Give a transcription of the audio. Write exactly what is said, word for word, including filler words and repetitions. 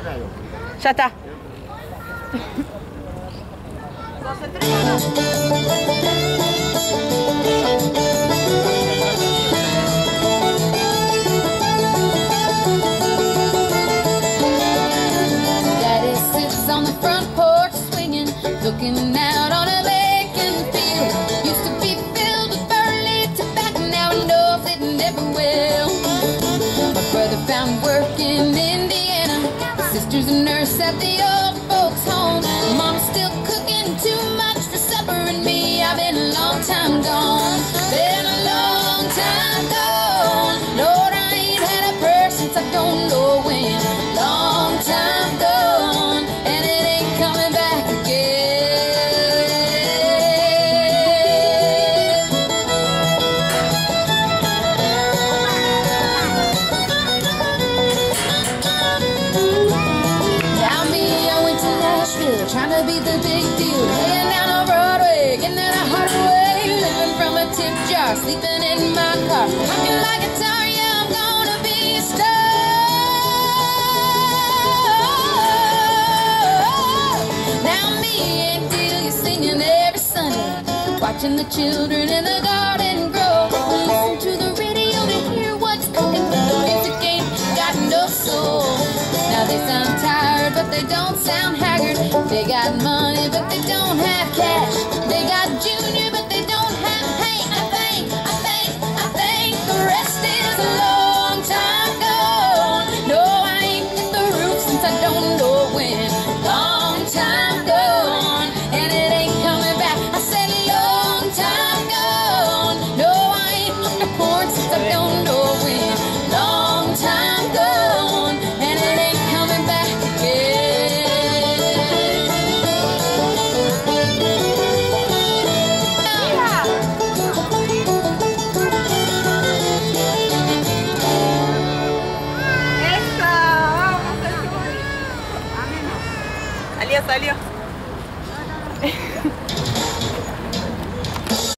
Ya está. Daddy sits on the front porch swinging, looking out on a lake and field. Used to be filled with burley tobacco, now he knows it never will. My brother found work in Indiana, sister's a nurse at the old folks home. Mom's still cooking too much for supper, and me, I've been a long time gone. Been a long time gone. Lord, I ain't had a prayer since I don't know when. Long time gone, and it ain't coming back again. Now me, I went to Nashville, trying to be the big deal. Laying down on Broadway, getting it a hard way. Living from a tip jar, sleeping in my car. Rocking like a guitar, yeah, I'm gonna be a star. Now me and Delia singing every Sunday, watching the children in the garden grow. Listen to the radio to hear what's cooking, but the music ain't got no soul. Now they sound tired, but they don't sound haggard. They got money, but they don't have cash. They got Junior, but they don't have Hank. I think, I think, I think the rest is a long time gone. No, I ain't hit the roof since I don't know when. Long time gone, and it ain't coming back. I said long time gone. No, I ain't hooked a porn since I don't know when. Long time gone, and it ain't coming back again. Salió, salió.